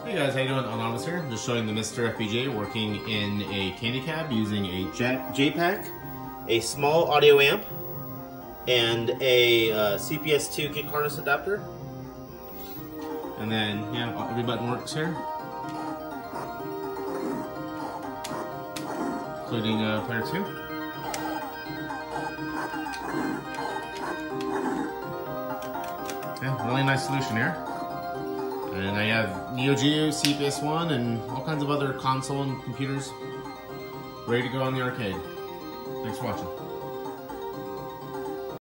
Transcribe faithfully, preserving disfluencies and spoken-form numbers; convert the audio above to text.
Hey guys, how you doing? Anonymous here. Just showing the MiSTerFPGA working in a candy cab using a J PAC, a small audio amp, and a uh, C P S two kick harness adapter. And then, yeah, every button works here, including uh, player two. Yeah, really nice solution here. And I have Neo Geo, C P S one, and all kinds of other console and computers ready to go on the arcade. Thanks for watching.